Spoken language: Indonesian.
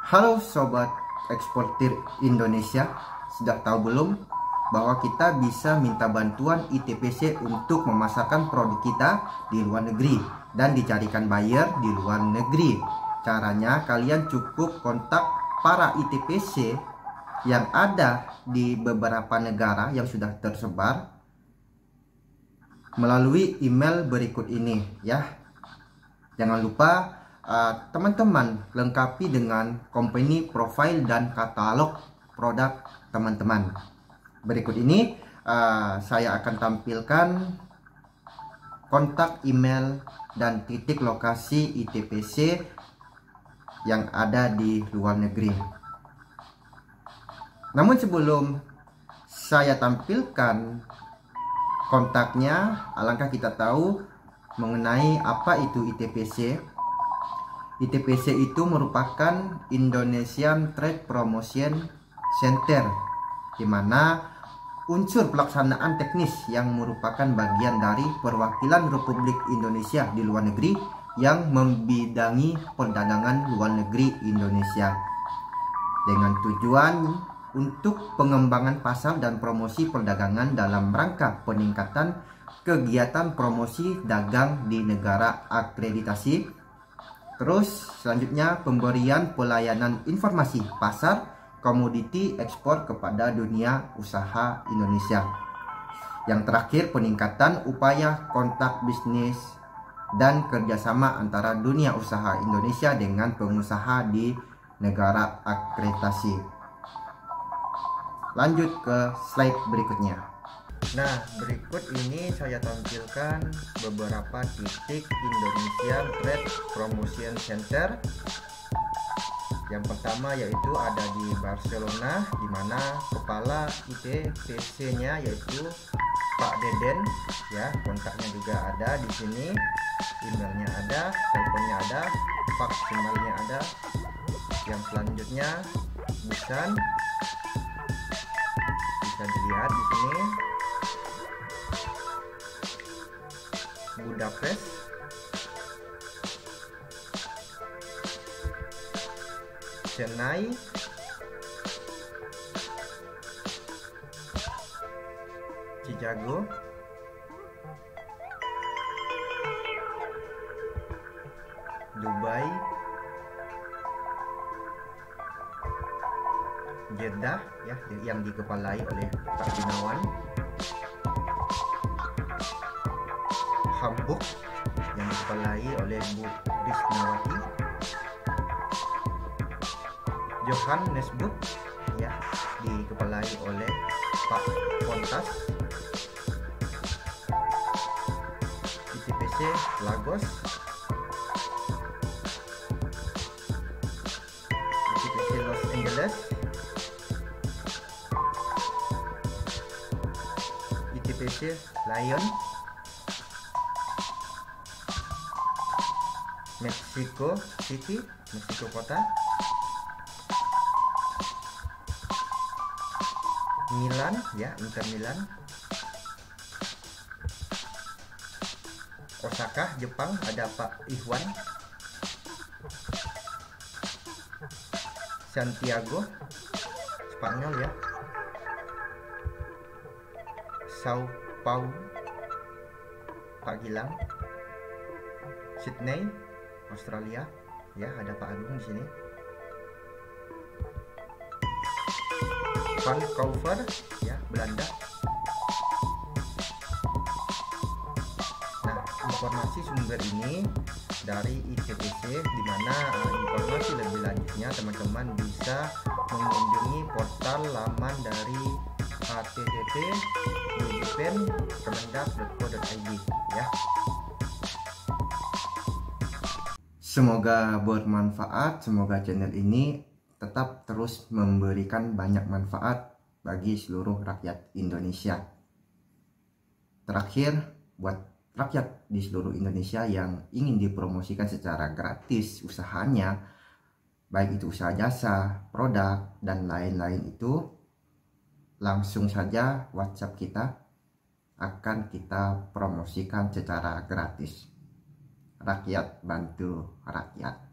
Halo sobat eksportir Indonesia, sudah tahu belum bahwa kita bisa minta bantuan ITPC untuk memasarkan produk kita di luar negeri dan dicarikan buyer di luar negeri? Caranya kalian cukup kontak para ITPC yang ada di beberapa negara yang sudah tersebar melalui email berikut ini ya. Jangan lupa teman-teman lengkapi dengan company profile dan katalog produk teman-teman. Berikut ini saya akan tampilkan kontak email dan titik lokasi ITPC yang ada di luar negeri. Namun sebelum saya tampilkan kontaknya, alangkah kita tahu mengenai apa itu ITPC. ITPC itu merupakan Indonesian Trade Promotion Center, di mana unsur pelaksanaan teknis yang merupakan bagian dari perwakilan Republik Indonesia di luar negeri yang membidangi perdagangan luar negeri Indonesia dengan tujuan untuk pengembangan pasar dan promosi perdagangan dalam rangka peningkatan kegiatan promosi dagang di negara akreditasi. Terus selanjutnya pemberian pelayanan informasi pasar komoditi ekspor kepada dunia usaha Indonesia. Yang terakhir peningkatan upaya kontak bisnis dan kerjasama antara dunia usaha Indonesia dengan pengusaha di negara akreditasi. Lanjut ke slide berikutnya. Nah, berikut ini saya tampilkan beberapa titik Indonesian Trade Promotion Center. Yang pertama yaitu ada di Barcelona, di mana kepala ITPC-nya yaitu Pak Deden, ya, kontaknya juga ada di sini, emailnya ada, teleponnya ada, fax emailnya ada. Yang selanjutnya Busan, bisa dilihat di sini. Budapest, Chennai, Chicago, Dubai, Jeddah, ya, yang dikepalai oleh Pak Gunawan, Hamburg yang dikepalai oleh Bu Risnawati, Johannesburg, ya, dikepalai oleh Pak Pontas, ITPC Lagos, ITPC Los Angeles, ITPC Lyon, Mexico City, Mexico Kota, Milan, ya, Inter Milan, Osaka, Jepang, ada Pak Ikhwan, Santiago, Spanyol, ya, Sao Paulo, Pak Gilang, Sydney, Australia, ya, ada Pak Agung di sini. Vancouver, ya, Belanda. Nah, informasi sumber ini dari ITPC, di mana informasi lebih lanjutnya teman-teman bisa mengunjungi portal laman dari http://kemendak.co.id, ya. Semoga bermanfaat, semoga channel ini tetap terus memberikan banyak manfaat bagi seluruh rakyat Indonesia. Terakhir, buat rakyat di seluruh Indonesia yang ingin dipromosikan secara gratis usahanya, baik itu usaha jasa, produk, dan lain-lain itu, langsung saja WhatsApp kita, akan kita promosikan secara gratis. Rakyat bantu rakyat.